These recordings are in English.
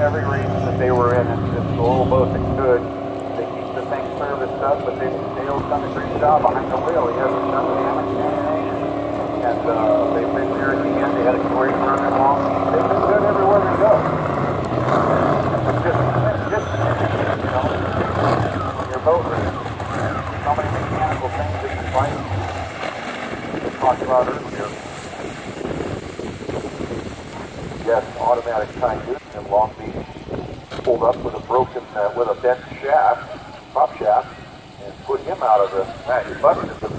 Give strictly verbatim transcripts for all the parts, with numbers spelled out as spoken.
every reason that they were in. It's, it's the little boat that could. They keep the thing serviced up, but they, Dale's done a great job behind the wheel. He hasn't done the damage to anything. And uh, they've been there at the end. They had a great run along. They've been good everywhere they go. It's just, it's just, you know, when your boat is so many mechanical things that you fight. We talked about earlier. Yes, automatic time use in Long Beach. Pulled up with a broken, uh, with a bent shaft, top shaft, and put him out of the manufacturer.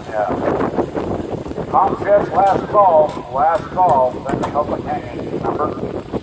Yeah. Tom Shed's last call, last call, then the public hanging, remember?